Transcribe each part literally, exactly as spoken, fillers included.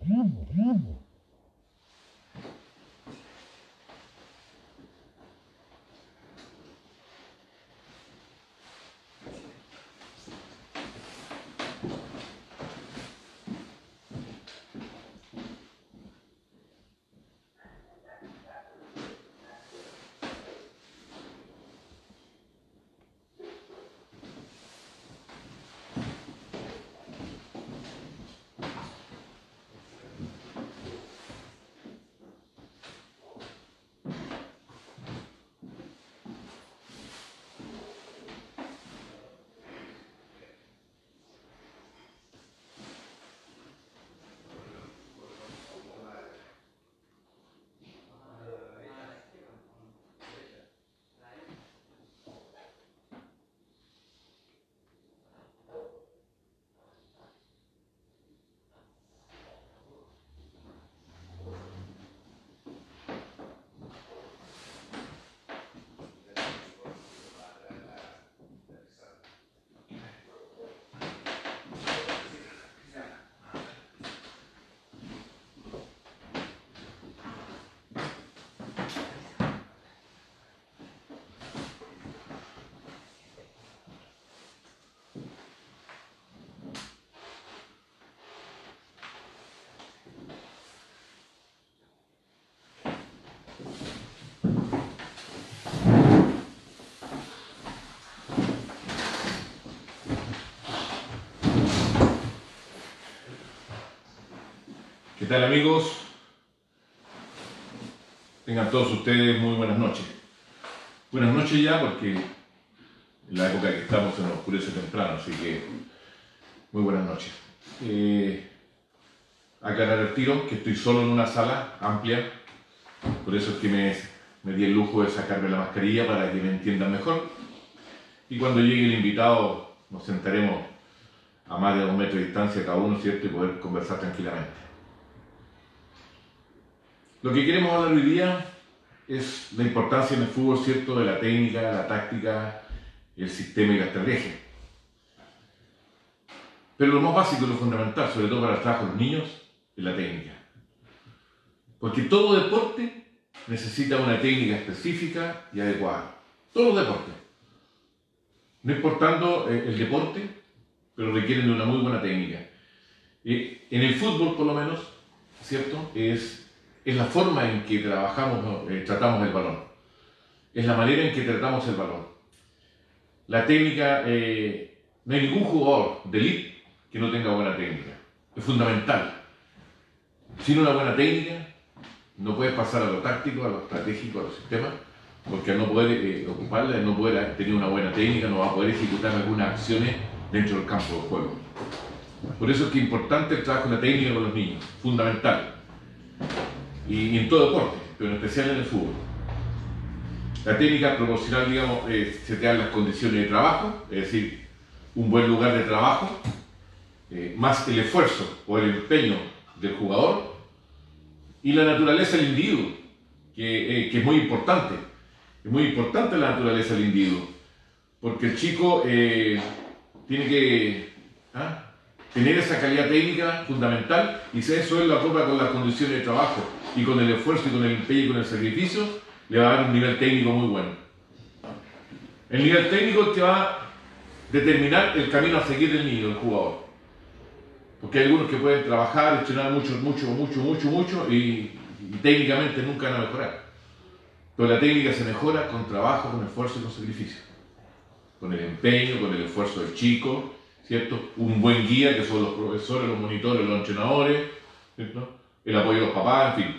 ¿Qué tal, amigos? Tengan todos ustedes muy buenas noches. Buenas noches ya, porque en la época que estamos se nos oscurece temprano, así que muy buenas noches. Eh, aclarar el tiro que estoy solo en una sala amplia, por eso es que me, me di el lujo de sacarme la mascarilla para que me entiendan mejor. Y cuando llegue el invitado nos sentaremos a más de dos metros de distancia cada uno, ¿cierto? Y poder conversar tranquilamente. Lo que queremos hablar hoy día es la importancia en el fútbol, ¿cierto?, de la técnica, la táctica, el sistema y la estrategia. Pero lo más básico y lo fundamental, sobre todo para el trabajo de los niños, es la técnica. Porque todo deporte necesita una técnica específica y adecuada. Todos los deportes. No importando el deporte, pero requieren de una muy buena técnica. En el fútbol, por lo menos, ¿cierto?, es... es la forma en que trabajamos, eh, tratamos el balón. Es la manera en que tratamos el balón. La técnica, eh, no hay ningún jugador de élite que no tenga buena técnica. Es fundamental. Sin una buena técnica, no puedes pasar a lo táctico, a lo estratégico, a los sistemas, porque al no poder eh, ocuparla, al no poder tener una buena técnica, no va a poder ejecutar algunas acciones dentro del campo de juego. Por eso es que es importante el trabajo de la técnica con los niños. Fundamental. Y en todo deporte, pero en especial en el fútbol. La técnica proporcional, digamos, eh, se te dan las condiciones de trabajo, es decir, un buen lugar de trabajo, eh, más el esfuerzo o el empeño del jugador y la naturaleza del individuo, que, eh, que es muy importante. Es muy importante la naturaleza del individuo, porque el chico eh, tiene que... ¿ah? tener esa calidad técnica fundamental, y si eso él lo acopla con las condiciones de trabajo y con el esfuerzo y con el empeño y con el sacrificio, le va a dar un nivel técnico muy bueno. El nivel técnico te va a determinar el camino a seguir del niño, del jugador. Porque hay algunos que pueden trabajar, entrenar mucho, mucho, mucho, mucho, mucho y, y técnicamente nunca van a mejorar. Pero la técnica se mejora con trabajo, con esfuerzo y con sacrificio. Con el empeño, con el esfuerzo del chico, ¿cierto? Un buen guía, que son los profesores, los monitores, los entrenadores, ¿cierto? El apoyo de los papás, en fin.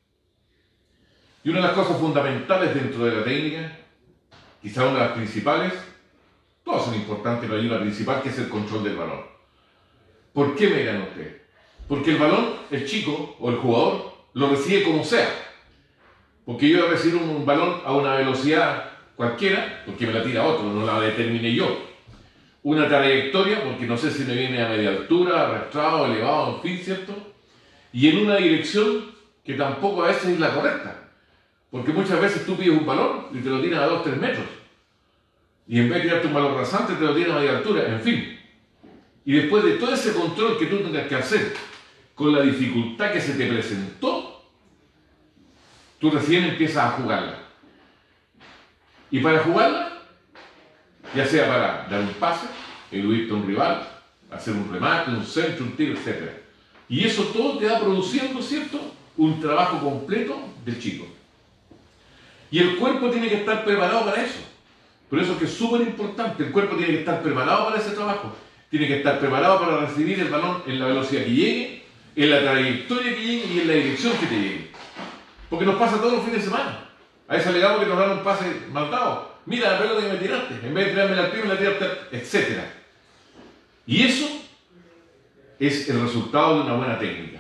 Y una de las cosas fundamentales dentro de la técnica, quizá una de las principales, todas son importantes, pero hay una principal que es el control del balón. ¿Por qué me dirán ustedes? Porque el balón, el chico o el jugador, lo recibe como sea. Porque yo voy a recibir un balón a una velocidad cualquiera, porque me la tira otro, no la determine yo. Una trayectoria, porque no sé si me viene a media altura, arrastrado, elevado, en fin, ¿cierto? Y en una dirección que tampoco a veces es la correcta. Porque muchas veces tú pides un balón y te lo tiran a dos, tres metros. Y en vez de tirarte un balón rasante, te lo tiran a media altura, en fin. Y después de todo ese control que tú tengas que hacer con la dificultad que se te presentó, tú recién empiezas a jugarla. Y para jugarla, ya sea para dar un pase, eludirte a un rival, hacer un remate, un centro, un tiro, etcétera. Y eso todo te va produciendo, ¿cierto?, un trabajo completo del chico. Y el cuerpo tiene que estar preparado para eso. Por eso es que es súper importante, el cuerpo tiene que estar preparado para ese trabajo. Tiene que estar preparado para recibir el balón en la velocidad que llegue, en la trayectoria que llegue y en la dirección que te llegue. Porque nos pasa todos los fines de semana. A veces alegamos que nos dan un pase mal dado. Mira la pelota que me tiraste, en vez de tirarme la prima, la tiraste, etcétera. Y eso es el resultado de una buena técnica.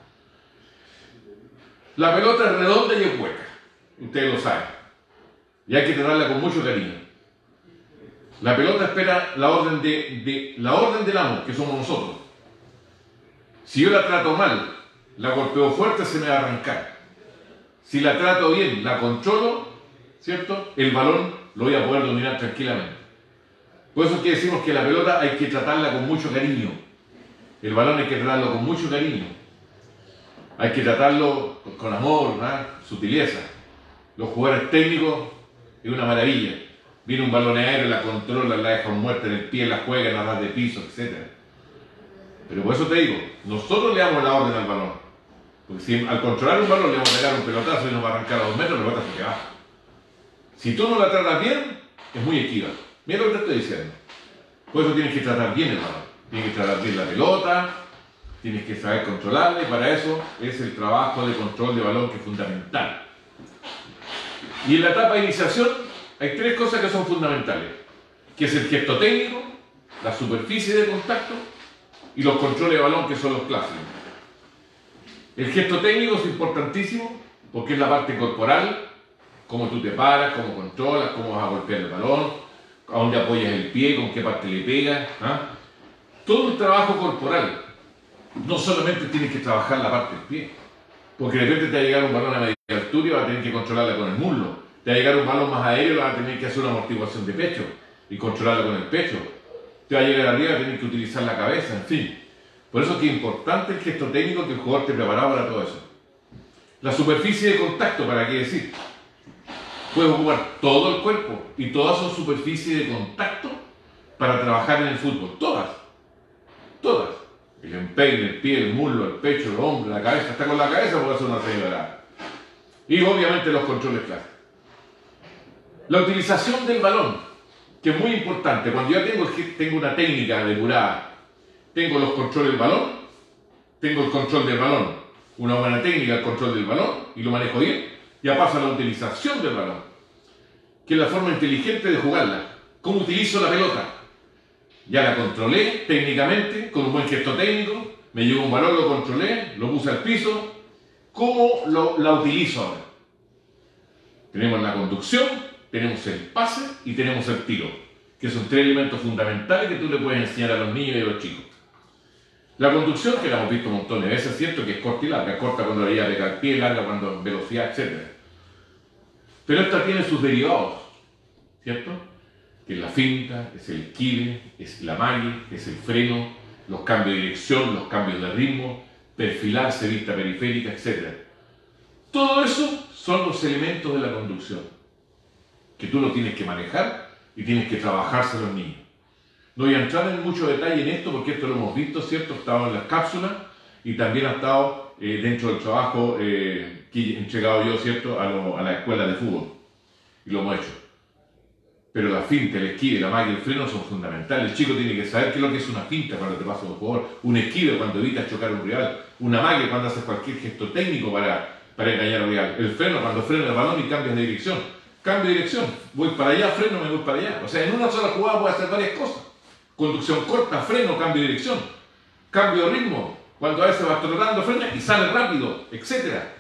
La pelota es redonda y es hueca. Ustedes lo saben. Y hay que tratarla con mucho cariño. La pelota espera la orden, de, de, la orden del amo, que somos nosotros. Si yo la trato mal, la golpeo fuerte, se me va a arrancar. Si la trato bien, la controlo, ¿cierto?, el balón lo voy a poder dominar tranquilamente. Por eso es que decimos que la pelota hay que tratarla con mucho cariño. El balón hay que tratarlo con mucho cariño. Hay que tratarlo con amor, ¿no?, sutileza. Los jugadores técnicos es una maravilla. Viene un balón aéreo, la controla, la deja muerta en el pie, la juega, la da de piso, etcétera. Pero por eso te digo, nosotros le damos la orden al balón. Porque si al controlar un balón le vamos a pegar un pelotazo y nos va a arrancar a dos metros, la pelota se queda. Si tú no la tratas bien, es muy esquiva. Mira lo que te estoy diciendo. Por eso tienes que tratar bien el balón. Tienes que tratar bien la pelota, tienes que saber controlarla, y para eso es el trabajo de control de balón que es fundamental. Y en la etapa de iniciación hay tres cosas que son fundamentales, que es el gesto técnico, la superficie de contacto y los controles de balón, que son los clásicos. El gesto técnico es importantísimo porque es la parte corporal, cómo tú te paras, cómo controlas, cómo vas a golpear el balón, a dónde apoyas el pie, con qué parte le pegas, ¿ah? Todo un trabajo corporal. No solamente tienes que trabajar la parte del pie, porque de repente te va a llegar un balón a media altura y vas a tener que controlarla con el muslo. Te va a llegar un balón más aéreo y vas a tener que hacer una amortiguación de pecho y controlarla con el pecho. Te va a llegar arriba y vas a tener que utilizar la cabeza, en fin. Por eso es que es importante el gesto técnico, que el jugador esté preparado para todo eso. La superficie de contacto, ¿para qué decir? Puedes ocupar todo el cuerpo y todas son superficies de contacto para trabajar en el fútbol. Todas. Todas. El empeine, el pie, el muslo, el pecho, el hombro, la cabeza. Hasta con la cabeza puede hacer una señora. Y obviamente los controles clásicos. La utilización del balón, que es muy importante. Cuando yo tengo, tengo una técnica depurada, tengo los controles del balón, tengo el control del balón, una buena técnica, el control del balón, y lo manejo bien, ya paso a la utilización del balón, que es la forma inteligente de jugarla. ¿Cómo utilizo la pelota? Ya la controlé técnicamente, con un buen gesto técnico, me llegó un balón, lo controlé, lo puse al piso. ¿Cómo lo, la utilizo ahora? Tenemos la conducción, tenemos el pase y tenemos el tiro, que son tres elementos fundamentales que tú le puedes enseñar a los niños y a los chicos. La conducción, que la hemos visto un montón de veces, es cierto que es corta y larga, corta cuando la lleva de al pie, larga cuando en velocidad, etcétera. Pero esta tiene sus derivados, ¿cierto? Que es la finta, es el esquive, es la mague, es el freno, los cambios de dirección, los cambios de ritmo, perfilarse, vista periférica, etcétera. Todo eso son los elementos de la conducción, que tú lo tienes que manejar y tienes que trabajarse a los niños. No voy a entrar en mucho detalle en esto porque esto lo hemos visto, ¿cierto? Ha estado en las cápsulas y también ha estado eh, dentro del trabajo eh, que he entregado yo, ¿cierto?, a, lo, a la escuela de fútbol. Y lo hemos hecho. Pero la finta, el esquive, la magia y el freno son fundamentales. El chico tiene que saber qué es lo que es una finta cuando te pasa un jugador, un esquive cuando evitas chocar a un rival, una magia cuando haces cualquier gesto técnico para, para engañar al rival, el freno cuando frena el balón y cambias de dirección. Cambio de dirección, voy para allá, freno, me voy para allá. O sea, en una sola jugada puedo hacer varias cosas. Conducción corta, freno, cambio de dirección. Cambio de ritmo, cuando a veces vas trotando, frena y sale rápido, etcétera.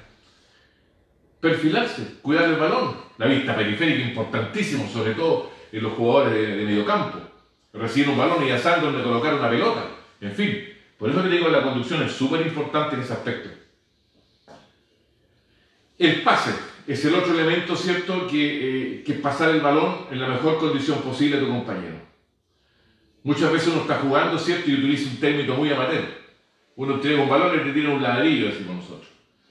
Perfilarse, cuidar el balón, la vista periférica, importantísimo, sobre todo en los jugadores de, de medio campo. Reciben un balón y ya saben dónde colocar una pelota. En fin, por eso que digo que la conducción es súper importante en ese aspecto. El pase es el otro elemento, ¿cierto?, que, eh, que es pasar el balón en la mejor condición posible a tu compañero. Muchas veces uno está jugando, ¿cierto?, y utiliza un término muy amateur. Uno entrega un balón y te tira un ladrillo, decimos nosotros.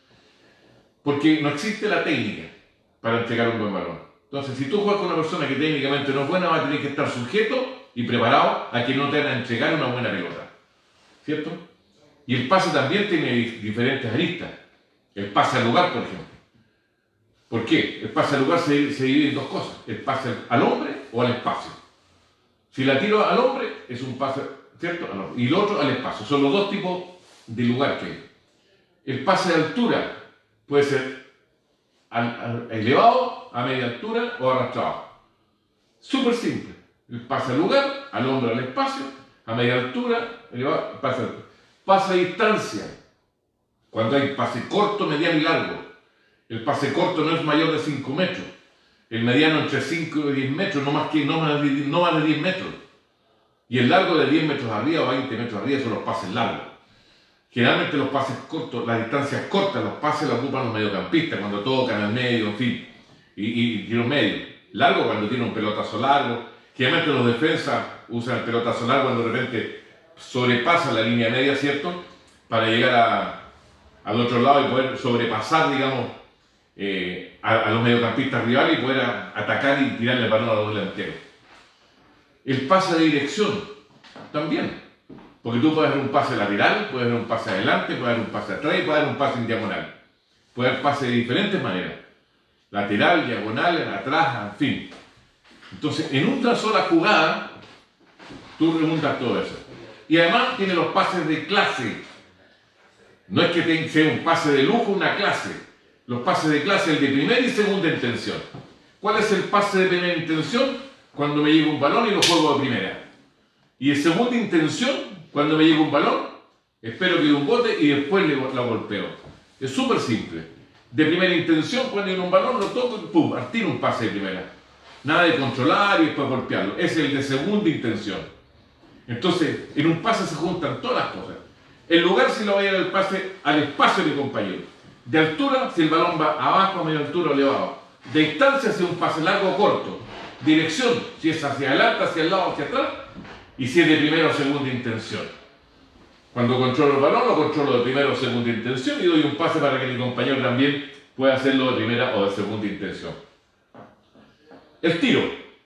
Porque no existe la técnica para entregar un buen balón. Entonces, si tú juegas con una persona que técnicamente no es buena, vas a tener que estar sujeto y preparado a que no te van a entregar una buena pelota. ¿Cierto? Y el pase también tiene diferentes aristas. El pase al lugar, por ejemplo. ¿Por qué? El pase al lugar se, se divide en dos cosas. El pase al hombre o al espacio. Si la tiro al hombre, es un pase, ¿cierto? Y el otro al espacio. Son los dos tipos de lugar que hay. El pase de altura puede ser al, al, elevado, a media altura o arrastrado. Súper simple. El pase al lugar, al hombre, al espacio, a media altura, elevado, pase, pase a distancia. Cuando hay pase corto, mediano y largo. El pase corto no es mayor de cinco metros. El mediano entre cinco y diez metros, no más, que, no más, de, no más de diez metros. Y el largo de diez metros arriba o veinte metros arriba son los pases largos. Generalmente los pases cortos, las distancias cortas, los pases los ocupan los mediocampistas, cuando tocan al medio, en fin, y, y tiros medios. Largo cuando tiene un pelotazo largo. Generalmente los defensas usan el pelotazo largo cuando de repente sobrepasan la línea media, ¿cierto? Para llegar a, al otro lado y poder sobrepasar, digamos, eh, a, a los mediocampistas rivales y poder a, atacar y tirarle el balón a los delanteros. El pase de dirección, también. Porque tú puedes dar un pase lateral, puedes dar un pase adelante, puedes dar un pase atrás y puedes dar un pase en diagonal. Puedes dar pase de diferentes maneras. Lateral, diagonal, atrás, en fin. Entonces, en una sola jugada, tú remontas todo eso. Y además tiene los pases de clase. No es que sea un pase de lujo, una clase. Los pases de clase, el de primera y segunda intención. ¿Cuál es el pase de primera intención? Cuando me llega un balón y lo juego de primera. Y de segunda intención, cuando me llega un balón, espero que dé un bote y después le, lo golpeo. Es súper simple. De primera intención, cuando llega un balón, lo toco y pum, tiro un pase de primera. Nada de controlar y después golpearlo. Es el de segunda intención. Entonces, en un pase se juntan todas las cosas. El lugar si lo voy a dar el pase al espacio de mi compañero. De altura, si el balón va abajo, a media altura o elevado. De distancia, si es un pase largo o corto. Dirección, si es hacia adelante, hacia el lado, hacia atrás. Y si es de primera o segunda intención. Cuando controlo el balón, lo controlo de primera o segunda intención y doy un pase para que mi compañero también pueda hacerlo de primera o de segunda intención. El tiro.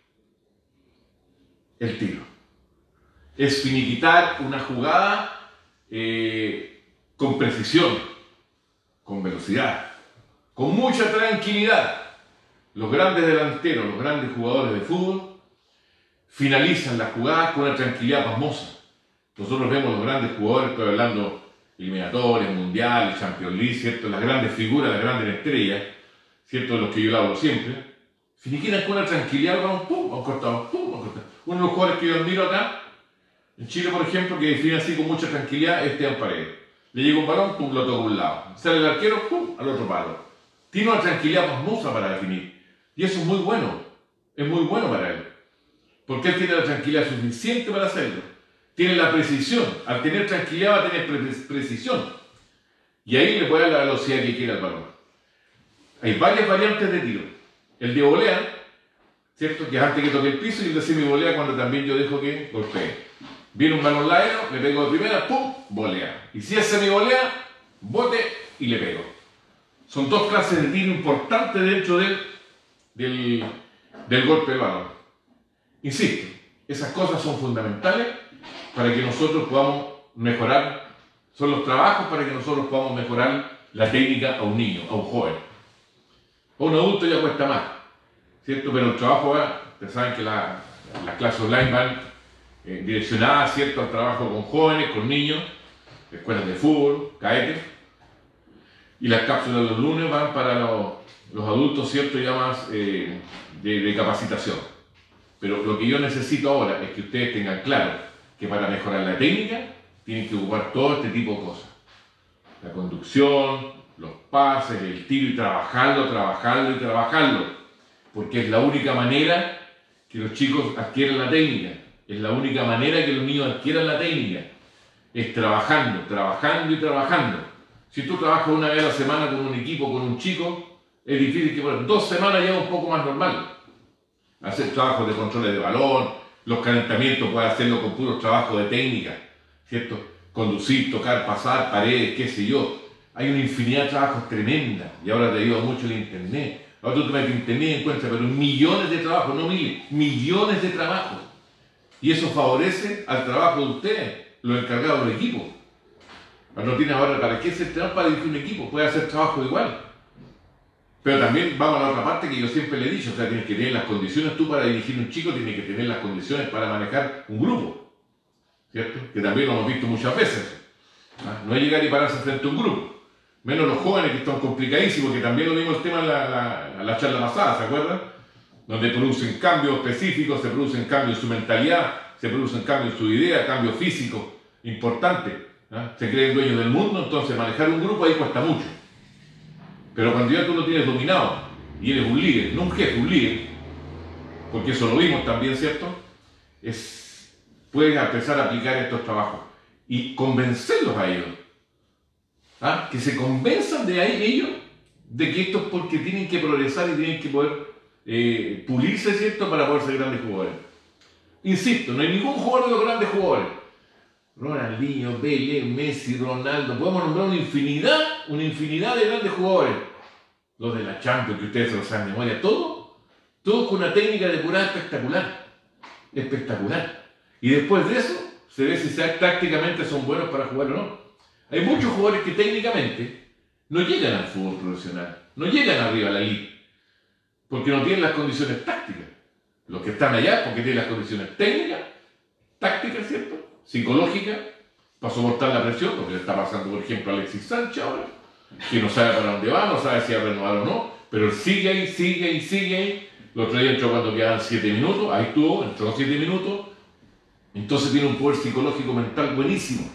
El tiro. Es finiquitar una jugada eh, con precisión, con velocidad, con mucha tranquilidad. Los grandes delanteros, los grandes jugadores de fútbol finalizan la jugada con una tranquilidad pasmosa. Nosotros vemos los grandes jugadores, estoy hablando eliminatorios, mundiales, Champions League, ¿cierto? Las grandes figuras, las grandes estrellas, ¿cierto? De los que yo hablo siempre, finiquitan con una tranquilidad, vamos, pum, a un costado, pum, a un costado. Uno de los jugadores que yo admiro acá, en Chile, por ejemplo, que define así con mucha tranquilidad, es Esteban Paredes. Le llega un balón, pum, lo toca a un lado. Sale el arquero, pum, al otro palo. Tiene una tranquilidad pasmosa para definir. Y eso es muy bueno. Es muy bueno para él. Porque él tiene la tranquilidad suficiente para hacerlo. Tiene la precisión. Al tener tranquilidad va a tener pre precisión. Y ahí le puede dar la velocidad que quiera al balón. Hay varias variantes de tiro. El de volea, ¿cierto? Que es antes que toque el piso, y el de semi-volea cuando también yo dejo que golpee. Viene un balón laero, le pego de primera, ¡pum! Volea. Y si es semi-volea, bote y le pego. Son dos clases de tiro importantes dentro del, del, del golpe del balón. Insisto, esas cosas son fundamentales para que nosotros podamos mejorar, son los trabajos para que nosotros podamos mejorar la técnica a un niño, a un joven. A un adulto ya cuesta más, ¿cierto? Pero el trabajo va, ustedes saben que las la clases online van eh, direccionadas, ¿cierto?, al trabajo con jóvenes, con niños, escuelas de fútbol, cadetes, y las cápsulas de los lunes van para los, los adultos, ¿cierto?, ya más eh, de, de capacitación. Pero lo que yo necesito ahora es que ustedes tengan claro que para mejorar la técnica tienen que ocupar todo este tipo de cosas. La conducción, los pases, el tiro, y trabajarlo, trabajarlo y trabajarlo. Porque es la única manera que los chicos adquieran la técnica. Es la única manera que los niños adquieran la técnica. Es trabajando, trabajando y trabajando. Si tú trabajas una vez a la semana con un equipo, con un chico, es difícil que por dos semanas ya un poco más normal. Hacer trabajos de control de balón, los calentamientos, puede hacerlo con puros trabajos de técnica, ¿cierto? conducir, tocar, pasar, paredes, qué sé yo. Hay una infinidad de trabajos tremenda, y ahora te ayuda mucho el internet. Ahora tú te metes en internet y encuentras pero millones de trabajos, no miles, millones de trabajos. Y eso favorece al trabajo de ustedes, los encargados del equipo. No tienes ahora para qué ser entrenador para dirigir un equipo, puede hacer trabajo igual. Pero también vamos a la otra parte que yo siempre le he dicho, o sea, tienes que tener las condiciones tú para dirigir un chico, tienes que tener las condiciones para manejar un grupo, ¿cierto? Que también lo hemos visto muchas veces. ¿Ah? No es llegar y pararse frente a un grupo. Menos los jóvenes que están complicadísimos, que también lo vimos el tema en la, la, la charla pasada, ¿se acuerdan? Donde producen cambios específicos, se producen cambios en su mentalidad, se producen cambios en su idea, cambios físicos importantes. ¿Ah? Se creen dueños del mundo, entonces manejar un grupo ahí cuesta mucho. Pero cuando ya tú lo tienes dominado y eres un líder, no un jefe, un líder, porque eso lo vimos también, ¿cierto? Es, puedes empezar a aplicar estos trabajos y convencerlos a ellos. ¿Ah? Que se convenzan de ahí, ellos de que esto es porque tienen que progresar y tienen que poder eh, pulirse, ¿cierto? Para poder ser grandes jugadores. Insisto, no hay ningún jugador de los grandes jugadores. Ronaldinho, Pelé, Messi, Ronaldo, podemos nombrar una infinidad, una infinidad de grandes jugadores. Los de la Champions, que ustedes se lo saben de memoria, todo, todo con una técnica depurada espectacular. Espectacular. Y después de eso, se ve si tácticamente son buenos para jugar o no. Hay muchos jugadores que técnicamente no llegan al fútbol profesional, no llegan arriba a la liga, porque no tienen las condiciones tácticas. Los que están allá, porque tienen las condiciones técnicas, tácticas, ¿cierto? Psicológicas, para soportar la presión, porque le está pasando, por ejemplo, a Alexis Sánchez ahora, que no sabe para dónde va, no sabe si va a renovar o no, pero él sigue ahí, sigue ahí, sigue ahí. El otro día entró cuando quedaban siete minutos, ahí estuvo, entró siete minutos, entonces tiene un poder psicológico mental buenísimo.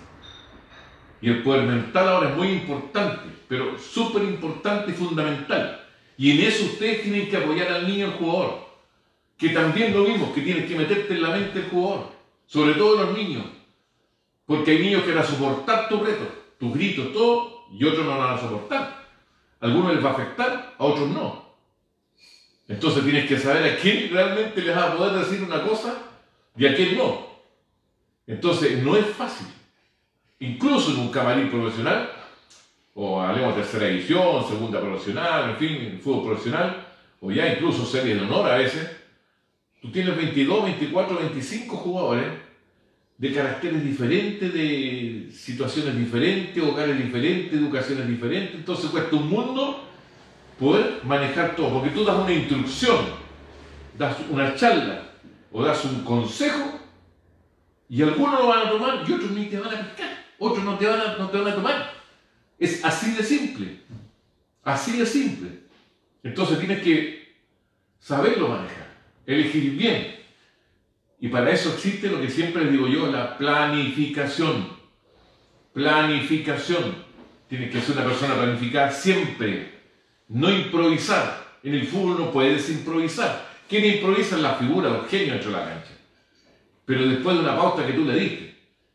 Y el poder mental ahora es muy importante, pero súper importante y fundamental. Y en eso ustedes tienen que apoyar al niño, al jugador, que también lo vimos, que tienes que meterte en la mente del jugador, sobre todo los niños, porque hay niños que van a soportar tus retos, tus gritos, todo, y otros no van a soportar. A algunos les va a afectar, a otros no. Entonces tienes que saber a quién realmente les va a poder decir una cosa y a quién no. Entonces no es fácil. Incluso en un camarín profesional, o hablemos de tercera división, segunda profesional, en fin, en fútbol profesional, o ya incluso series de honor a veces, tú tienes veintidós, veinticuatro, veinticinco jugadores de caracteres diferentes, de situaciones diferentes, hogares diferentes, educaciones diferentes, entonces cuesta un mundo poder manejar todo, porque tú das una instrucción, das una charla, o das un consejo, y algunos lo van a tomar y otros ni te van a pescar. Otros no te, van a, no te van a tomar. Es así de simple. Así de simple. Entonces tienes que saberlo manejar, elegir bien. Y para eso existe lo que siempre les digo yo, la planificación. Planificación. Tienes que ser una persona planificada siempre. No improvisar. En el fútbol no puedes improvisar. ¿Quién improvisa? La figura, los genios dentro de la cancha. Pero después de una pauta que tú le diste.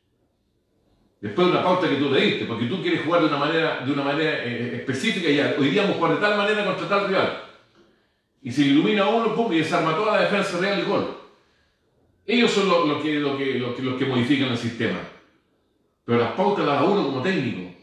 Después de una pauta que tú le diste, porque tú quieres jugar de una manera, de una manera eh, específica y ya, hoy día vamos a jugar de tal manera contra tal rival. Y se ilumina uno, pum, y desarma toda la defensa real y gol. Ellos son los lo que, lo que, lo que, lo que modifican el sistema. Pero las pautas las da uno como técnico.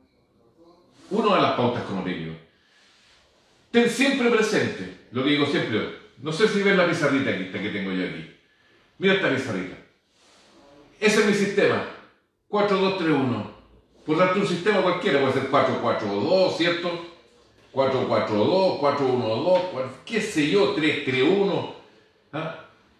Uno da las pautas como técnico. Ten siempre presente, lo que digo siempre, no sé si ves la pizarrita aquí, esta que tengo yo aquí. Mira esta pizarrita. Ese es mi sistema. cuatro dos tres uno. Por darte un sistema cualquiera, puede ser cuatro cuatro dos, ¿cierto? cuatro cuatro dos, cuatro uno dos, qué sé yo, tres tres uno. ¿Ah?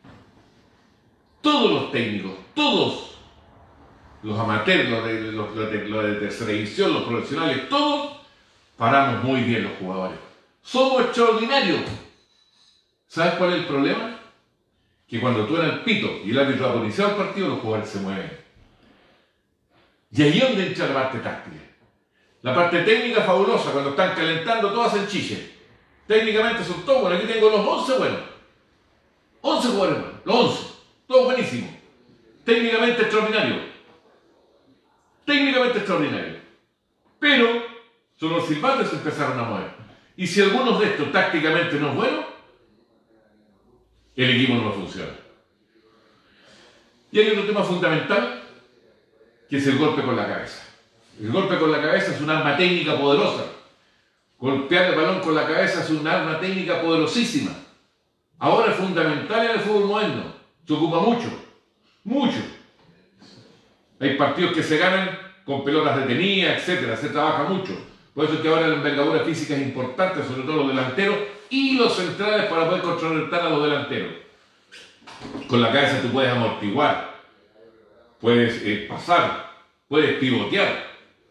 Todos los técnicos, todos, los amateurs, los de, los, los de, los de tercera división, los profesionales, todos, paramos muy bien los jugadores. Somos extraordinarios. ¿Sabes cuál es el problema? Que cuando tú eres el pito y el árbitro ha iniciado el partido, los jugadores se mueven. Y ahí es donde entra la parte táctica. La parte técnica fabulosa, cuando están calentando, todos hacen chiche. Técnicamente son todos buenos. Aquí tengo los once buenos. once jugadores buenos. Los once. Todos buenísimos. Técnicamente extraordinario. Técnicamente extraordinario. Pero son los silbatos que empezaron a mover. Y si algunos de estos tácticamente no es bueno, el equipo no funciona. Y hay otro tema fundamental que es el golpe con la cabeza. El golpe con la cabeza es un arma técnica poderosa. Golpear el balón con la cabeza es un arma técnica poderosísima. Ahora es fundamental en el fútbol moderno. Se ocupa mucho, mucho. Hay partidos que se ganan con pelotas detenidas, etcétera. Se trabaja mucho. Por eso es que ahora la envergadura física es importante, sobre todo los delanteros y los centrales para poder contrarrestar a los delanteros. Con la cabeza tú puedes amortiguar, puedes eh, pasar, puedes pivotear,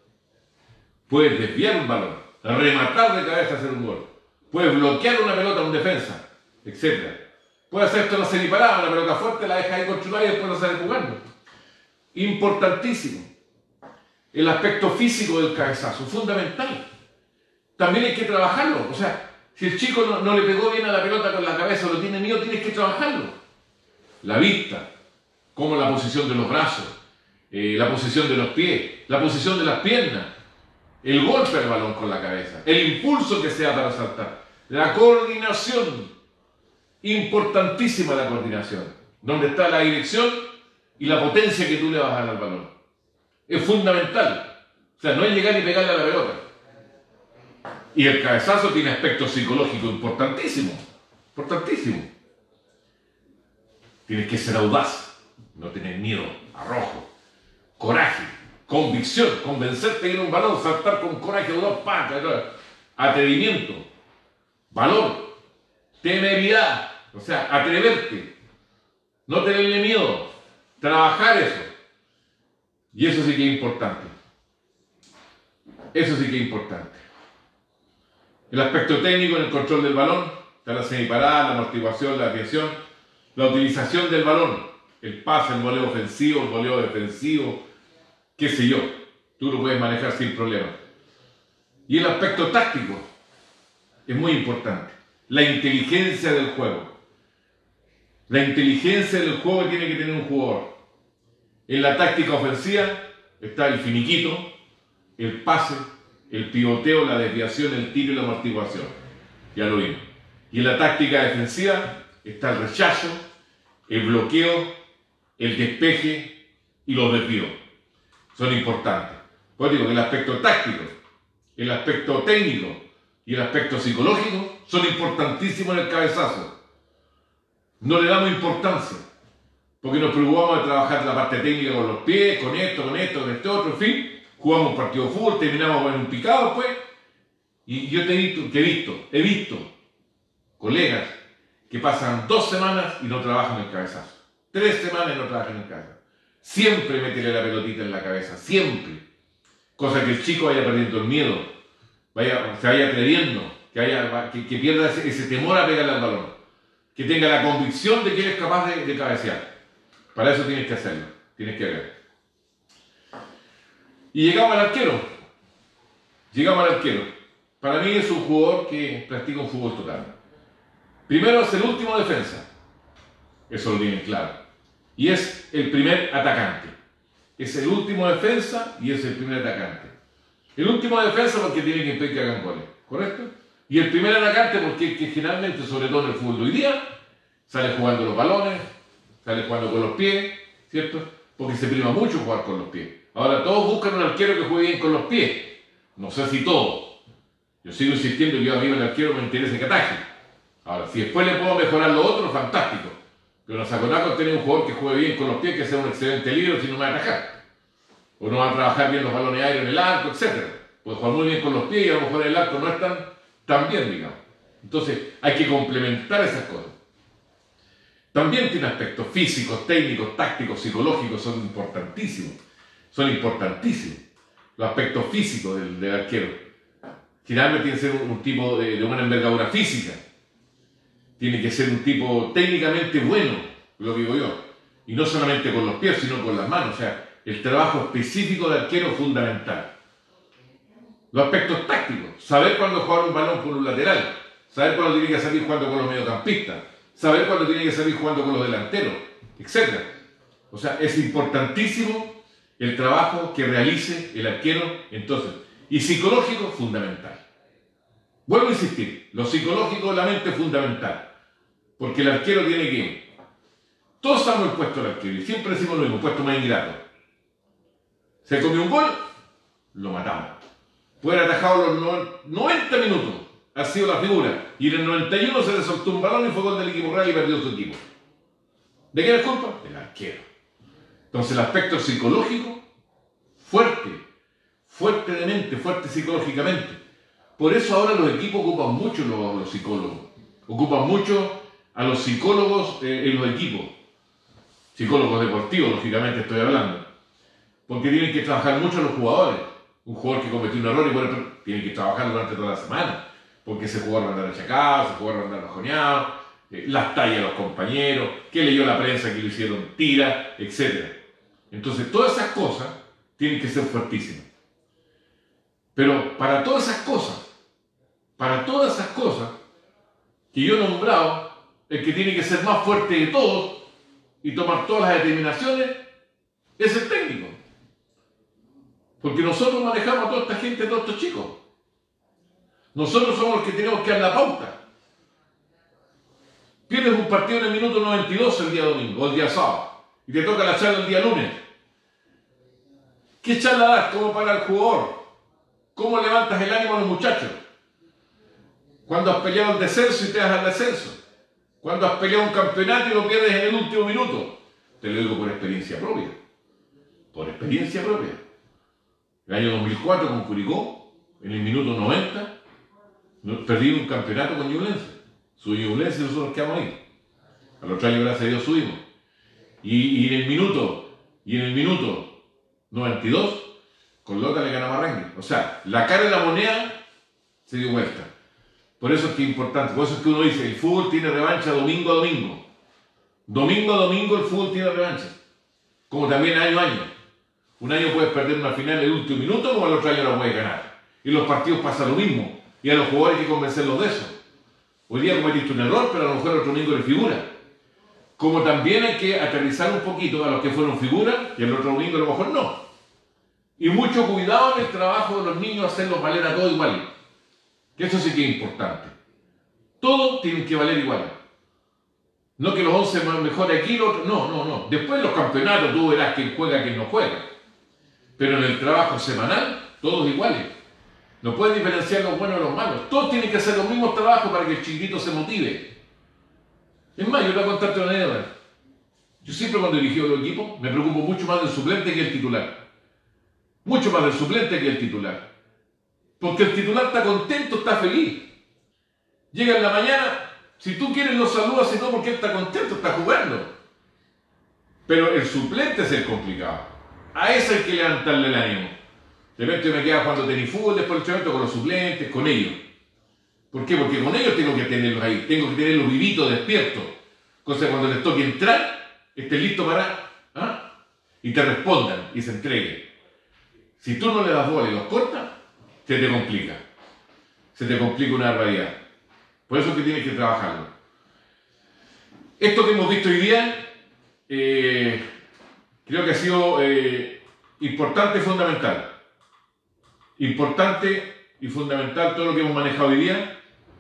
puedes desviar un balón, rematar de cabeza, hacer un gol, puedes bloquear una pelota a un defensa, etcétera. Puedes hacer esto en la semiparada, una pelota fuerte, la dejas ahí controlada y después la sales jugando. Importantísimo. El aspecto físico del cabezazo, fundamental. También hay que trabajarlo. O sea, si el chico no, no le pegó bien a la pelota con la cabeza o lo tiene miedo, tienes que trabajarlo. La vista, como la posición de los brazos, eh, la posición de los pies, la posición de las piernas, el golpe al balón con la cabeza, el impulso que sea para saltar, la coordinación, importantísima la coordinación, donde está la dirección y la potencia que tú le vas a dar al balón. Es fundamental. O sea, no es llegar y pegarle a la pelota. Y el cabezazo tiene aspecto psicológico importantísimo. Importantísimo. Tienes que ser audaz, no tener miedo, arrojo, coraje, convicción, convencerte de ir a un balón, saltar con coraje, dos patas, atrevimiento, valor, temeridad, o sea, atreverte, no tenerle miedo, trabajar eso. Y eso sí que es importante. Eso sí que es importante. El aspecto técnico en el control del balón, está la semiparada, la amortiguación, la aviación, la utilización del balón, el pase, el voleo ofensivo, el voleo defensivo, qué sé yo, tú lo puedes manejar sin problema. Y el aspecto táctico es muy importante, la inteligencia del juego. La inteligencia del juego tiene que tener un jugador. En la táctica ofensiva está el finiquito, el pase, el pivoteo, la desviación, el tiro y la amortiguación. Ya lo vimos. Y en la táctica defensiva está el rechazo, el bloqueo, el despeje y los desvíos. Son importantes. Pues digo que el aspecto táctico, el aspecto técnico y el aspecto psicológico son importantísimos en el cabezazo. No le damos importancia, porque nos preocupamos de trabajar la parte técnica con los pies, con esto, con esto, con este otro, en fin. Jugamos un partido de fútbol, terminamos en un picado, pues. Y yo te he visto, que he visto, he visto colegas que pasan dos semanas y no trabajan el cabezazo. Tres semanas y no trabajan el cabezazo. Siempre métele la pelotita en la cabeza, siempre. Cosa que el chico vaya perdiendo el miedo, vaya, se vaya atreviendo, que, haya, que, que pierda ese, ese temor a pegarle al balón, que tenga la convicción de que eres capaz de, de cabecear. Para eso tienes que hacerlo, tienes que ver. Y llegamos al arquero. Llegamos al arquero. Para mí es un jugador que practica un fútbol total. Primero es el último defensa. Eso lo tienen claro. Y es el primer atacante. Es el último defensa y es el primer atacante. El último defensa porque tiene que impedir que hagan goles, ¿correcto? Y el primer atacante porque que generalmente, sobre todo en el fútbol de hoy día, sale jugando los balones, sale jugando con los pies, ¿cierto? Porque se prima mucho jugar con los pies. Ahora todos buscan un arquero que juegue bien con los pies. No sé si todos. Yo sigo insistiendo que yo a mí el arquero me interesa que ataje. Ahora, si después le puedo mejorar lo otro, fantástico. Pero no saco nada con tener un jugador que juegue bien con los pies, que sea un excelente líder, si no me va a atajar. O no va a trabajar bien los balones aéreos en el arco, etcétera. Puede jugar muy bien con los pies y a lo mejor el arco no es tan, tan bien, digamos. Entonces, hay que complementar esas cosas. También tiene aspectos físicos, técnicos, tácticos, psicológicos, son importantísimos. Son importantísimos. Los aspectos físicos del, del arquero. Generalmente tiene que ser un, un tipo de, de buena envergadura física. Tiene que ser un tipo técnicamente bueno, lo digo yo. Y no solamente con los pies, sino con las manos. O sea, el trabajo específico del arquero es fundamental. Los aspectos tácticos. Saber cuándo jugar un balón con un lateral. Saber cuándo tiene que salir jugando con los mediocampistas. Saber cuándo tiene que salir jugando con los delanteros, etcétera. O sea, es importantísimo el trabajo que realice el arquero, entonces. Y psicológico, fundamental. Vuelvo a insistir, lo psicológico, la mente es fundamental. Porque el arquero tiene que... Todos estamos el puesto del arquero, y siempre decimos lo mismo, puesto más ingrato. Se comió un gol, lo matamos. Puede haber atajado los noventa minutos, ha sido la figura. Y en el noventa y uno se le soltó un balón y fue gol del equipo real y perdió su equipo. ¿De quién es culpa? Del arquero. Entonces el aspecto psicológico, fuerte, fuerte de mente, fuerte psicológicamente. Por eso ahora los equipos ocupan mucho los, los psicólogos. Ocupan mucho a los psicólogos eh, en los equipos. Psicólogos deportivos, lógicamente estoy hablando. Porque tienen que trabajar mucho los jugadores. Un jugador que cometió un error y bueno, tiene que trabajar durante toda la semana. Porque ese jugador va a andar achacado, ese jugador va a andar bajoneado, eh, las tallas de los compañeros, que leyó la prensa que lo hicieron tira, etcétera. Entonces todas esas cosas tienen que ser fuertísimas. Pero para todas esas cosas, para todas esas cosas que yo he nombrado, el que tiene que ser más fuerte de todos y tomar todas las determinaciones es el técnico. Porque nosotros manejamos a toda esta gente, a todos estos chicos. Nosotros somos los que tenemos que dar la pauta. Pierdes un partido en el minuto noventa y dos el día domingo o el día sábado y te toca la charla el día lunes. ¿Qué charla das? ¿Cómo para el jugador? ¿Cómo levantas el ánimo a los muchachos? Cuando has peleado el descenso y te das al descenso. Cuando has peleado un campeonato y lo pierdes en el último minuto. Te lo digo por experiencia propia. Por experiencia propia. El año dos mil cuatro con Curicó, en el minuto noventa, perdí un campeonato con Ñublense. Subí Ñublense y nosotros quedamos ahí. Al otro año, gracias a Dios, subimos. Y, y en el minuto, y en el minuto noventa y dos, con Lota le ganaba a Rangel. O sea, la cara de la moneda se dio vuelta. Por eso es que es importante. Por eso es que uno dice, el fútbol tiene revancha domingo a domingo. Domingo a domingo el fútbol tiene revancha. Como también año a año. Un año puedes perder una final en el último minuto, como al otro año la puedes ganar. Y los partidos pasa lo mismo. Y a los jugadores hay que convencerlos de eso. Hoy día cometiste un error, pero a lo mejor el otro domingo le figura. Como también hay que aterrizar un poquito a los que fueron figuras y el otro domingo a lo mejor no. Y mucho cuidado en el trabajo de los niños, hacerlos valer a todos igual. Que eso sí que es importante. Todos tienen que valer igual. No que los once mejores aquí, los otros. No, no, no. Después en los campeonatos tú verás quién juega, quién no juega. Pero en el trabajo semanal, todos iguales. No puedes diferenciar los buenos de los malos. Todos tienen que hacer los mismos trabajos para que el chiquitito se motive. Es más, yo te voy a contarte una anécdota. Yo siempre cuando dirigí los equipos me preocupo mucho más del suplente que el titular. Mucho más del suplente que el titular. Porque el titular está contento, está feliz. Llega en la mañana, si tú quieres lo saludas, y no porque él está contento, está jugando. Pero el suplente es el complicado. A ese hay que levantarle el ánimo. De repente me queda jugando tenis fútbol, después el entrenamiento con los suplentes, con ellos. ¿Por qué? Porque con ellos tengo que tenerlos ahí, tengo que tenerlos vivitos, despiertos. Cosa que cuando les toque entrar, estén listos para... ¿ah? Y te respondan y se entreguen. Si tú no le das bola y los cortas, se te complica. Se te complica una barbaridad. Por eso es que tienes que trabajarlo. Esto que hemos visto hoy día, eh, creo que ha sido eh, importante y fundamental. Importante y fundamental todo lo que hemos manejado hoy día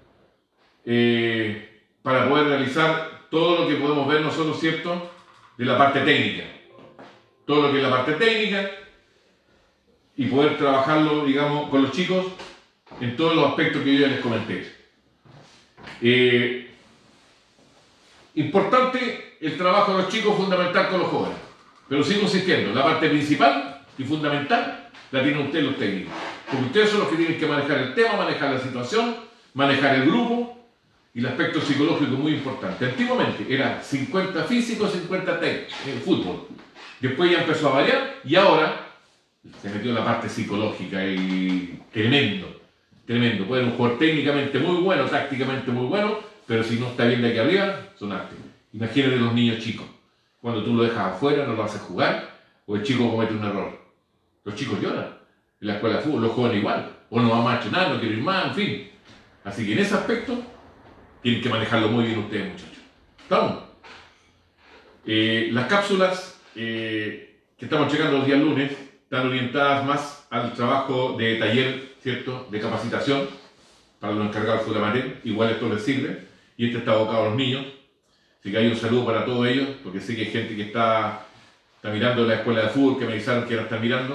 eh, para poder realizar todo lo que podemos ver nosotros, ¿cierto?, de la parte técnica. Todo lo que es la parte técnica y poder trabajarlo, digamos, con los chicos en todos los aspectos que yo ya les comenté. Eh, importante el trabajo de los chicos, fundamental con los jóvenes. Pero sigo insistiendo, la parte principal y fundamental la tienen ustedes los técnicos. Porque ustedes son los que tienen que manejar el tema, manejar la situación, manejar el grupo y el aspecto psicológico muy importante. Antiguamente era cincuenta físico, cincuenta técnico en el fútbol. Después ya empezó a variar y ahora se metió la parte psicológica y tremendo, tremendo. Puede ser un jugador técnicamente muy bueno, tácticamente muy bueno, pero si no está bien de aquí arriba, sonaste. Imagínate los niños chicos. Cuando tú lo dejas afuera, no lo haces jugar, o el chico comete un error. Los chicos lloran. En la escuela de fútbol, los jóvenes igual. O no vamos a entrenar, no quiero ir más, en fin. Así que en ese aspecto, tienen que manejarlo muy bien ustedes, muchachos. ¿Estamos? Eh, las cápsulas eh, que estamos checando los días lunes están orientadas más al trabajo de taller, ¿cierto?, de capacitación para los encargados de fútbol amateur. Igual esto les sirve. Y este está abocado a los niños. Así que hay un saludo para todos ellos, porque sé que hay gente que está, está mirando la escuela de fútbol, que me avisaron que la están mirando.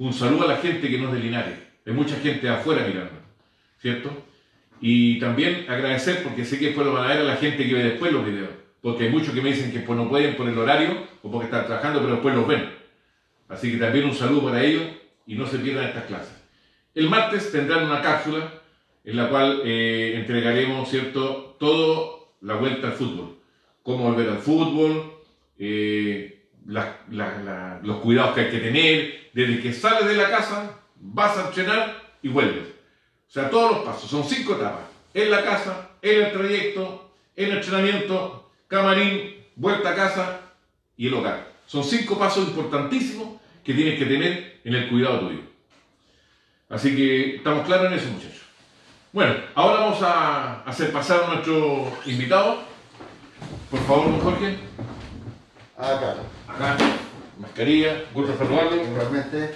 un saludo a la gente que no es de Linares. Hay mucha gente afuera mirando, ¿cierto? Y también agradecer, porque sé que después lo van a ver a la gente que ve después los videos, porque hay muchos que me dicen que pues no pueden por el horario o porque están trabajando, pero después los ven. Así que también un saludo para ellos y no se pierdan estas clases. El martes tendrán una cápsula en la cual eh, entregaremos, ¿cierto?, toda la vuelta al fútbol. Cómo volver al fútbol, eh, la, la, la, los cuidados que hay que tener, desde que sales de la casa, vas a entrenar y vuelves. O sea, todos los pasos, son cinco etapas. En la casa, en el trayecto, en el entrenamiento, camarín, vuelta a casa y el hogar. Son cinco pasos importantísimos que tienes que tener en el cuidado tuyo. Así que estamos claros en eso, muchachos. Bueno, ahora vamos a hacer pasar a nuestro invitado. Por favor, don Jorge. Acá. Acá, mascarilla, gusto saludarle. Igualmente.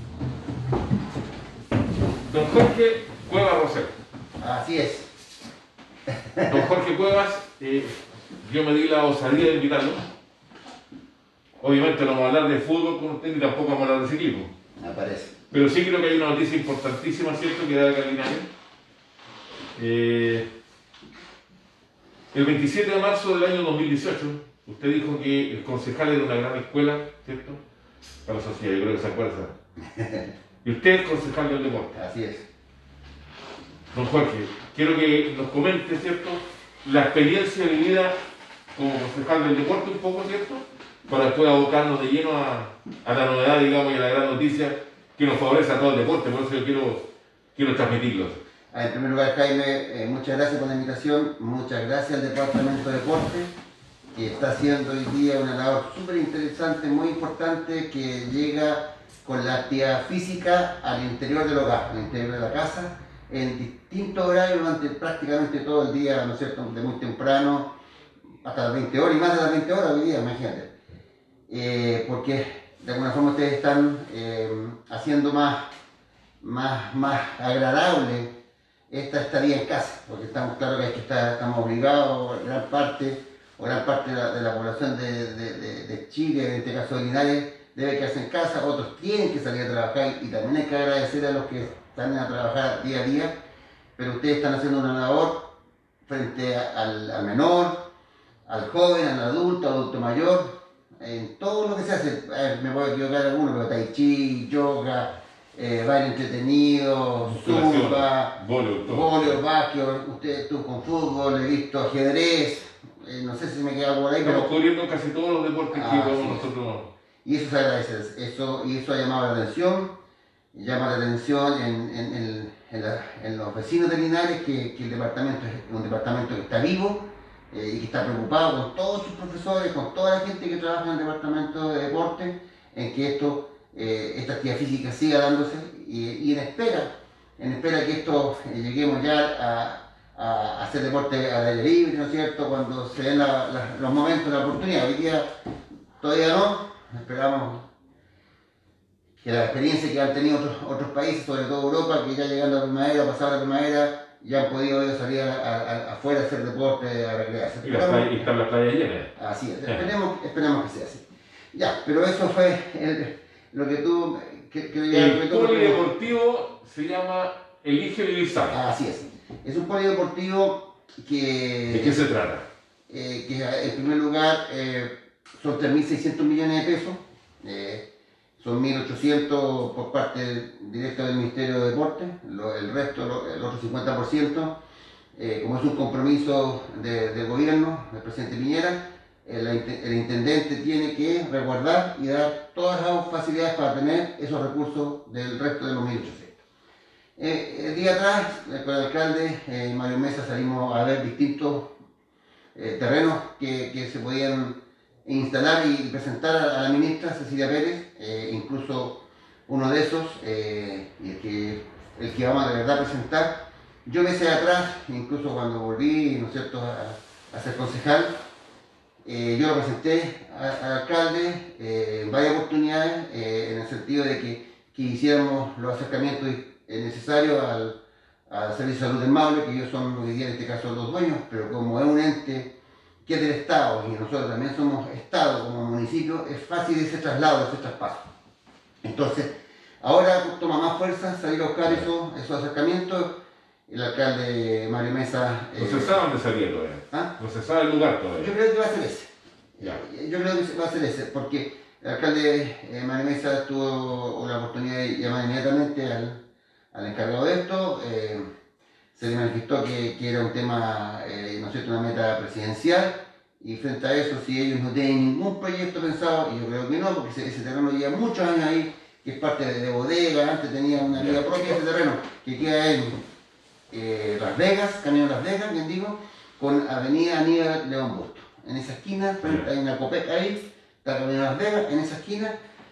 Don Jorge Cuevas Rosero. Así es. Don Jorge Cuevas, eh, yo me di la osadía de invitarlo. Obviamente no vamos a hablar de fútbol con usted ni tampoco vamos a hablar de ciclismo. Me parece. Pero sí creo que hay una noticia importantísima, ¿cierto?, que da de Linares. Eh, el veintisiete de marzo del año dos mil dieciocho, usted dijo que el concejal era una gran escuela, ¿cierto?, para la sociedad, yo creo que se acuerda. Y usted es concejal del deporte. Así es. Don Jorge, quiero que nos comente, ¿cierto?, la experiencia vivida como concejal del deporte un poco, ¿cierto?, para después abocarnos de lleno a, a la novedad, digamos, y a la gran noticia que nos favorece a todo el deporte. Por eso yo quiero, quiero transmitirlo. En primer lugar, Jaime, eh, muchas gracias por la invitación, muchas gracias al Departamento de Deporte, que está haciendo hoy día una labor súper interesante, muy importante, que llega con la actividad física al interior del hogar, al interior de la casa, en distintos horarios durante prácticamente todo el día, ¿no es cierto?, de muy temprano hasta las veinte horas y más de las veinte horas hoy día, imagínate. Eh, porque de alguna forma ustedes están eh, haciendo más, más, más agradable esta estadía en casa, porque estamos claros que, hay que estar, estamos obligados, gran parte o gran parte de la, de la población de, de, de, de Chile, en este caso de Linares, debe quedarse en casa, otros tienen que salir a trabajar y también hay que agradecer a los que están a trabajar día a día, pero ustedes están haciendo una labor frente a, al, al menor, al joven, al adulto, al adulto mayor, en todo lo que se hace. A ver, me puedo equivocar alguno, pero tai chi, yoga, eh, baile entretenido, zumba, voleo, básquet, usted tú con fútbol, he visto ajedrez, eh, no sé si me queda algo por ahí. Estamos pero... cubriendo casi todos los deportes ah, que podemos sí. nosotros. Y eso se agradece, eso, y eso ha llamado la atención, llama la atención en, en, en, en, la, en los vecinos de Linares, que, que el departamento es un departamento que está vivo, eh, y que está preocupado con todos sus profesores, con toda la gente que trabaja en el departamento de deporte, en que esto, eh, esta actividad física siga dándose, y, y en espera, en espera que esto eh, lleguemos ya a, a, a hacer deporte al aire libre, ¿no es cierto?, cuando se den la, la, los momentos, la oportunidad. Hoy día todavía no, esperamos que la experiencia que han tenido otros, otros países, sobre todo Europa, que ya llegando a la primavera, pasada la primavera, ya han podido salir a, a, a, afuera a hacer deporte, a recrearse. Y, playa, y están las playas llenas. Así es, esperemos, esperemos que sea así. Ya, pero eso fue el, lo que tú... Que, que ya, el que tú, polideportivo se llama Elige Vivir Sano. Así es. Es un polideportivo que... ¿De qué se trata? Eh, que en primer lugar eh, son tres mil seiscientos millones de pesos. Eh, Son mil ochocientos por parte directa del Ministerio de Deporte, lo, el resto, lo, el otro cincuenta por ciento, eh, como es un compromiso de, del gobierno, del presidente Piñera, el, el intendente tiene que resguardar y dar todas las facilidades para tener esos recursos del resto de los mil ochocientos. Eh, el día atrás, con el alcalde eh, Mario Mesa, salimos a ver distintos eh, terrenos que, que se podían instalar y presentar a la ministra Cecilia Pérez, eh, incluso uno de esos, eh, y el que, el que vamos a de verdad presentar. Yo meses atrás, incluso cuando volví, ¿no es cierto?, a, a ser concejal, eh, yo lo presenté a, al alcalde eh, en varias oportunidades, eh, en el sentido de que, que hiciéramos los acercamientos necesarios al, al Servicio de Salud del Maule, que ellos son hoy día en este caso los dueños, pero como es un ente que es del Estado, y nosotros también somos Estado como municipio, es fácil ese traslado, ese traspaso. Entonces, Ahora toma más fuerza salir a buscar esos, esos acercamientos. El alcalde Mario Mesa... No eh, se sabe dónde salía todavía. ¿ah? No se sabe el lugar todavía. Yo creo que va a ser ese. Ya. Yo creo que va a ser ese, porque el alcalde eh, Mario Mesa tuvo la oportunidad de llamar inmediatamente al, al encargado de esto. Eh, se le manifestó que, que era un tema, eh, ¿no es cierto?, una meta presidencial. Y frente a eso, si ellos no tienen ningún proyecto pensado, y yo creo que no, porque ese, ese terreno lleva muchos años ahí, que es parte de, de bodega, antes tenía una vida propia ese terreno, que queda en eh, Las Vegas, Camino a Las Vegas, bien digo, con Avenida Aníbal León Bustos. En esa esquina, frente, hay una copeca ahí, está Camino a Las Vegas, en esa esquina,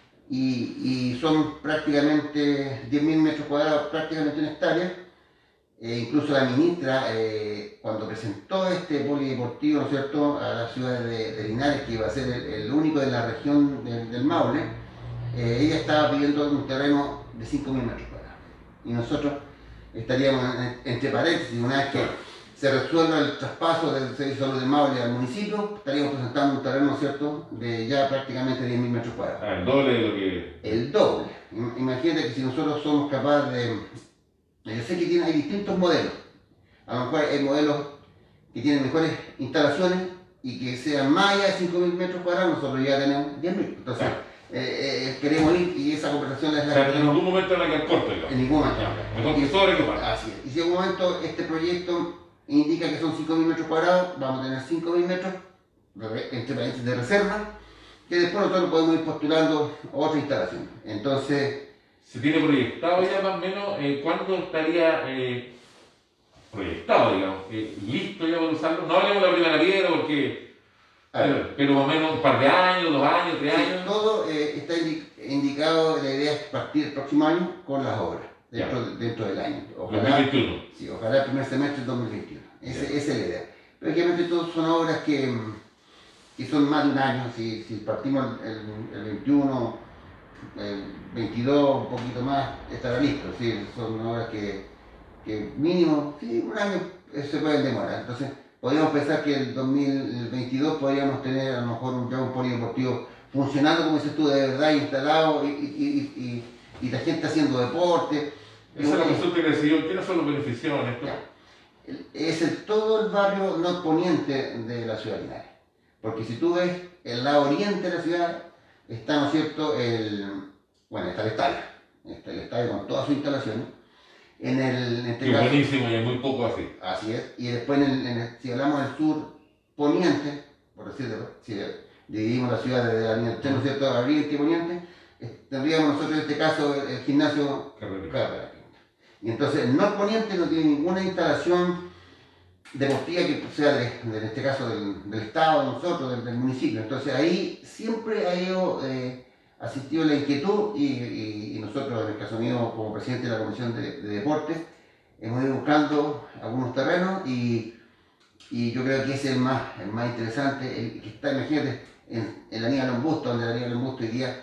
y, y son prácticamente diez mil metros cuadrados, prácticamente una hectárea. Eh, incluso la ministra, eh, cuando presentó este polideportivo, ¿no es cierto?, a la ciudad de, de Linares, que iba a ser el, el único de la región del, del Maule, eh, ella estaba pidiendo un terreno de cinco mil metros cuadrados. Y nosotros estaríamos, en, entre paréntesis, una vez que se resuelva el traspaso del Servicio de Salud del Maule al municipio, estaríamos presentando un terreno, ¿no es cierto?, de ya prácticamente diez mil metros cuadrados. Ah, el doble de lo que... El doble. Imagínate que si nosotros somos capaces de... Yo sé que tiene, hay distintos modelos. A lo mejor hay modelos que tienen mejores instalaciones y que sean más allá de cinco mil metros cuadrados, nosotros ya tenemos diez mil. Entonces, eh, eh, queremos ir y esa conversación es la O sea, que en ningún momento en la que corto, digamos. En ningún momento. Mejor que sobre que para. Así es. Y si en algún momento este proyecto indica que son cinco mil metros cuadrados, vamos a tener cinco mil metros, entre paréntesis, de reserva, que después nosotros podemos ir postulando otra instalación. Entonces, ¿se tiene proyectado ya más o menos eh, cuándo estaría eh, proyectado, digamos, eh, listo ya para usarlo? No hablemos de la primera piedra porque, pero, pero más o menos un par de años, dos años, tres sí, años. todo eh, está indi indicado, la idea es partir el próximo año con las obras, dentro, dentro del año. Ojalá, dos mil veintiuno. Sí, ojalá el primer semestre del dos mil veintiuno. Ese, esa es la idea. Pero obviamente todas son obras que, que son más de un año. Si, si partimos el, el, el veintiuno, el veintidós, un poquito más, estará listo. ¿Sí? Son obras que, que mínimo, sí, un año se pueden demorar. Entonces, podríamos pensar que el dos mil veintidós podríamos tener a lo mejor un, ya un polideportivo funcionando, como dices tú, de verdad, instalado y, y, y, y, y la gente haciendo deporte. Esa es la consulta que decidió. ¿Quiénes son los beneficiados en esto? Es el, todo el barrio norponiente de la ciudad de Linares. Porque si tú ves el lado oriente de la ciudad, está, ¿no es cierto?, el, bueno, está el estadio, está el estadio con todas sus instalaciones. En el, en este Qué caso, buenísimo y es muy poco así. Así es, y después en el, en el, si hablamos del sur poniente, por decirlo, si dividimos la ciudad desde la línea, ¿no es cierto?, oriente y poniente, tendríamos nosotros en este caso el, el gimnasio Carrera. Y entonces el norponiente no tiene ninguna instalación deportiva que sea, de, de, en este caso, del, del Estado, de nosotros, del, del municipio. Entonces ahí siempre ha ido eh, asistido la inquietud y, y, y nosotros, en el caso mío, como presidente de la Comisión de, de Deportes, hemos ido buscando algunos terrenos y, y yo creo que ese es el más, el más interesante, el que está, imagínate, en, en la Aníbal León Bustos, donde la Aníbal León Bustos hoy día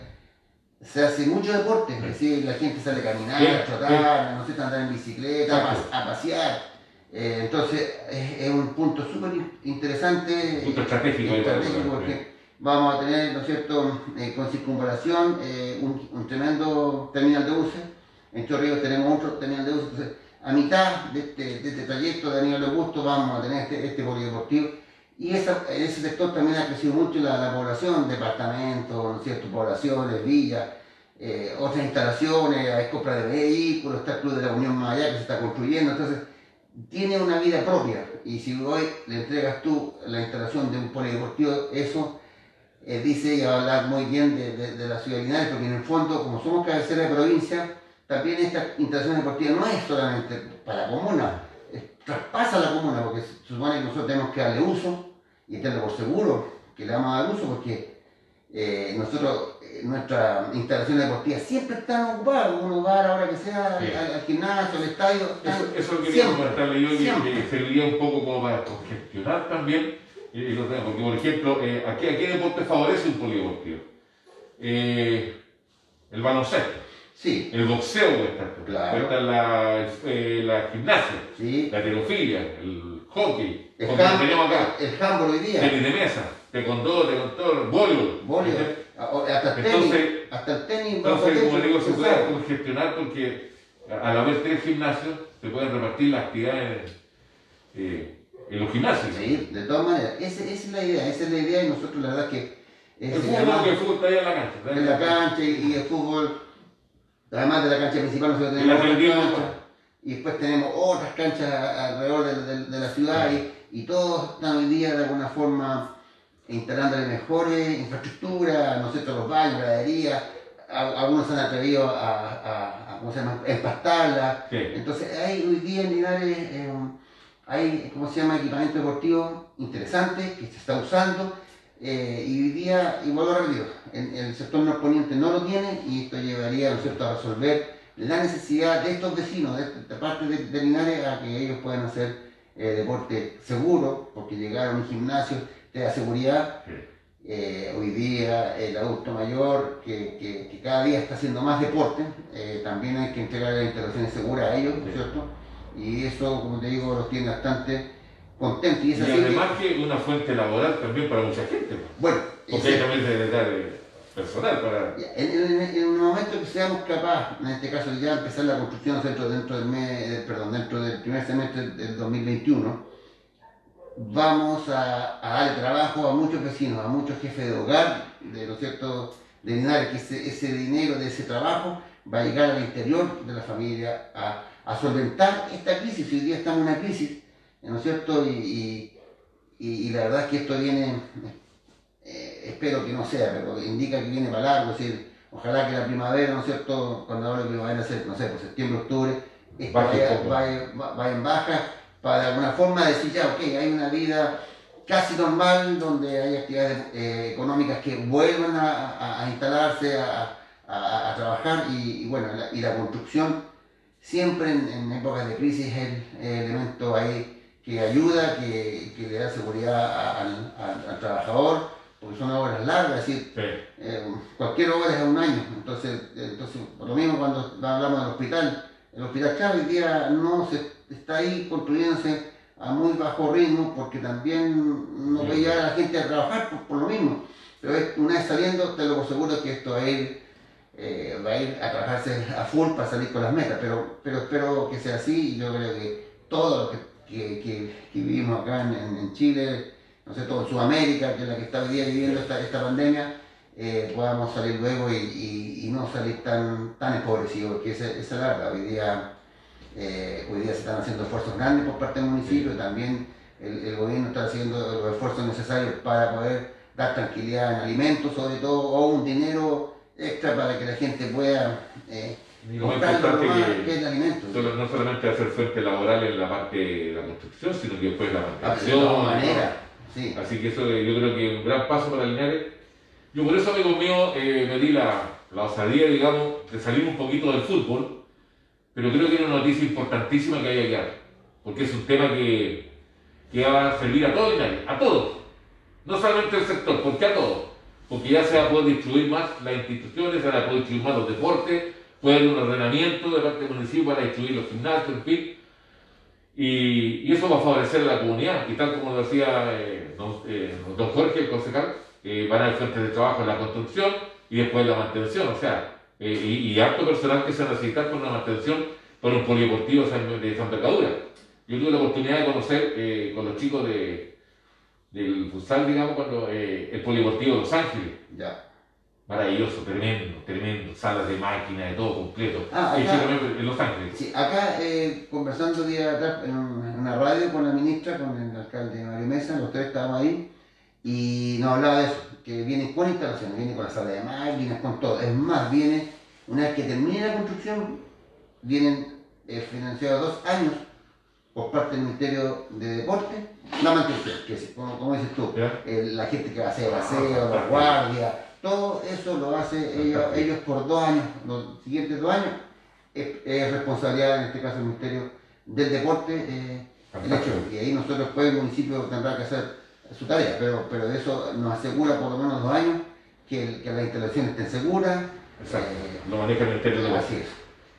se hace mucho deporte, es decir, la gente sale a caminar, sí, a trotar, sí, no sé, a andar en bicicleta, a, a pasear. Eh, entonces es, es un punto súper interesante, punto estratégico, estratégico porque sí, vamos a tener, ¿no es cierto?, eh, con circunvalación, eh, un, un tremendo terminal de buses. En Chorrillos tenemos otro terminal de buses. Entonces, a mitad de este, de este trayecto de Aníbal León Bustos vamos a tener este, este polideportivo. Y esa, en ese sector también ha crecido mucho la, la población, departamentos, ¿no es cierto?, poblaciones, villas, eh, otras instalaciones, hay compra de vehículos, está el Club de la Unión más allá que se está construyendo. Entonces, tiene una vida propia. Y si hoy le entregas tú la instalación de un polideportivo, eso eh, dice y va a hablar muy bien de, de, de la ciudad de Linares, porque en el fondo, como somos cabecera de provincia, también esta instalación deportiva no es solamente para la comuna, es, traspasa la comuna, porque se supone que nosotros tenemos que darle uso y tenerlo por seguro que le vamos a dar uso, porque eh, nosotros, eh, nuestras instalaciones deportivas siempre están ocupadas. Un lugar ahora que sea, sí, al, al gimnasio, al estadio. Eso, eso quería comentarle yo, que, que serviría un poco como para congestionar también, eh, porque por ejemplo, eh, ¿a, qué, ¿a qué deporte favorece un polideportivo? Eh, el baloncesto. Sí. El boxeo puede estar, claro, puede estar la, eh, la gimnasia, sí, la halterofilia, el hockey, el como handball, tenemos acá, el handball hoy día, tenis de mesa, taekwondo, taekwondo, voleibol. voleibol. Hasta el Entonces, tenis, hasta el tenis entonces como digo, se puede pensado. congestionar porque al haber tres gimnasios se pueden repartir las actividades eh, en los gimnasios. Sí, de todas maneras, esa, esa es la idea, esa es la idea y nosotros la verdad que... El fútbol, que el fútbol está ahí en la cancha. En la cancha y, y el fútbol, además de la cancha principal, nosotros tenemos otras canchas y después tenemos otras canchas alrededor de, de, de la ciudad y, y todos están hoy día de alguna forma instalándole mejores infraestructuras, no sé, todos los baños, graderías, algunos se han atrevido a, a, a ¿cómo se llama?, empastarla. Sí. Entonces hay hoy día en Linares, eh, hay, ¿cómo se llama?, equipamiento deportivo interesante que se está usando. Eh, y hoy día, y vuelvo a repetir, el, el sector norponiente no lo tiene y esto llevaría, ¿no es cierto?, a resolver la necesidad de estos vecinos, de esta parte de, de Linares, a que ellos puedan hacer eh, deporte seguro, porque llegar a un gimnasio te da seguridad. Eh, hoy día el adulto mayor que, que, que cada día está haciendo más deporte, eh, también hay que entregar las instalaciones seguras a ellos, ¿no es cierto? Y eso, como te digo, los tiene bastante contentos. Y, es y así además que que una fuente laboral también para mucha gente. Bueno, porque ese, ahí también se necesita personal para... En, en, en el momento que seamos capaces, en este caso ya empezar la construcción dentro, dentro, del, mes, perdón, dentro del primer semestre del dos mil veintiuno, vamos a, a darle trabajo a muchos vecinos, a muchos jefes de hogar, de, ¿no es cierto?, de Linares, que ese, ese dinero de ese trabajo va a llegar al interior de la familia a, a solventar esta crisis. Hoy día estamos en una crisis, ¿no es cierto?, y, y, y, y la verdad es que esto viene... Eh, espero que no sea, pero indica que viene para largo, es decir, ojalá que la primavera, ¿no es cierto?, cuando hablo de primavera, no sé, por septiembre, octubre, esto vaya, vaya, vaya en baja, para de alguna forma decir ya, ok, hay una vida casi normal, donde hay actividades eh, económicas que vuelvan a, a, a instalarse, a, a, a trabajar, y, y bueno, la, y la construcción siempre en, en épocas de crisis es el, el elemento ahí que ayuda, que, que le da seguridad al, al, al trabajador, porque son obras largas, es decir, sí. eh, cualquier obra es a un año. Entonces, entonces, por lo mismo cuando hablamos del hospital, el hospital Chávez hoy día no se está ahí construyéndose a muy bajo ritmo, porque también no veía a la gente a trabajar por, por lo mismo. Pero una vez saliendo, te lo aseguro que esto va a ir, eh, va a ir a trabajarse a full para salir con las metas, pero, pero espero que sea así, y yo creo que todo lo que, que, que, que vivimos acá en, en Chile, no sé, todo en Sudamérica, que es la que está hoy día viviendo esta, esta pandemia, eh, podamos salir luego y, y, y no salir tan, tan empobrecidos, porque esa, esa es la verdad. Hoy día, eh, hoy día se están haciendo esfuerzos grandes por parte del municipio, y también el, el gobierno está haciendo los esfuerzos necesarios para poder dar tranquilidad en alimentos, sobre todo, o un dinero extra para que la gente pueda eh, y lo más importante que, que el alimento. Solo, no solamente hacer fuente laboral en la parte de la construcción, sino que después la mantención. De todas maneras. Sí. Así que eso yo creo que es un gran paso para Linares. Yo por eso, amigo mío, eh, me di la, la osadía, digamos, de salir un poquito del fútbol, pero creo que es una noticia importantísima que hay que dar, porque es un tema que, que va a servir a todos Linares, a todos, no solamente el sector, porque a todos, porque ya se va a poder distribuir más las instituciones, se van a poder distribuir más los deportes, puede haber un ordenamiento de parte del municipio para distribuir los gimnasios, en fin. Y, y eso va a favorecer a la comunidad, y tal como lo decía eh, don, eh, don Jorge, el concejal, eh, van a haber fuentes de trabajo en la construcción y después la mantención, o sea, eh, y, y harto personal que se va a necesitar por una mantención por un polideportivo de Santa Envergadura. Yo tuve la oportunidad de conocer eh, con los chicos de, del futsal, digamos, cuando eh, el polideportivo de Los Ángeles. Ya. Maravilloso, tremendo, tremendo, salas de máquinas, de todo completo. Ah, acá, acá, en Los Ángeles. Sí, acá eh, conversando día atrás en una radio con la ministra, con el alcalde Mario Mesa, los tres estábamos ahí, y nos hablaba de eso, que viene con instalaciones, viene con la sala de máquinas, con todo. Es más, viene, una vez que termine la construcción, vienen eh, financiados dos años por parte del Ministerio de Deporte, la mantención, que es, como, como dices tú, eh, la gente que va a hacer el aseo, la guardia, todo eso lo hace ellos, ellos por dos años, los siguientes dos años, es, es responsabilidad en este caso del Ministerio del Deporte, eh, el hecho, y ahí nosotros pues el municipio tendrá que hacer su tarea, pero, pero eso nos asegura por lo menos dos años que, el, que las instalaciones estén seguras. Exacto, eh, lo maneja el Ministerio de Deporte. Así es.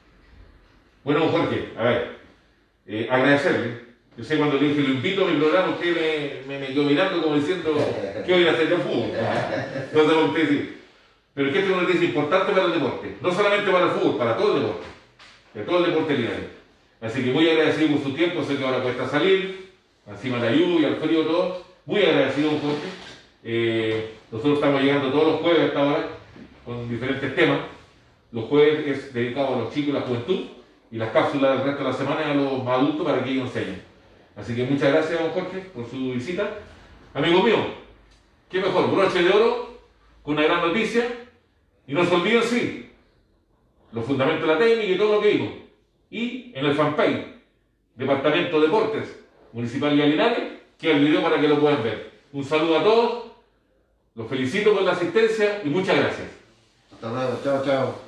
Bueno, Jorge, a ver, eh, agradecerle. Yo sé cuando le dije lo invito a mi programa, usted me, me, me quedó mirando como diciendo, ¿qué voy a hacer yo fútbol? No sé por qué decir. Pero es que esta es una noticia importante para el deporte, no solamente para el fútbol, para todo el deporte, para todo el deporte linares. Así que muy agradecido por su tiempo, sé que ahora cuesta salir, encima de la lluvia, el frío, todo. Muy agradecido, don Jorge. Eh, nosotros estamos llegando todos los jueves a esta hora con diferentes temas. Los jueves es dedicado a los chicos y la juventud, y las cápsulas del resto de la semana a los más adultos para que ellos enseñen. Así que muchas gracias, don Jorge, por su visita. Amigo mío, qué mejor, broche de oro, con una gran noticia, y no se olviden, sí, los fundamentos de la técnica y todo lo que digo. Y en el fanpage, Departamento de Deportes, Municipalidad de Linares, que el video para que lo puedan ver. Un saludo a todos, los felicito por la asistencia y muchas gracias. Hasta luego, chao, chao.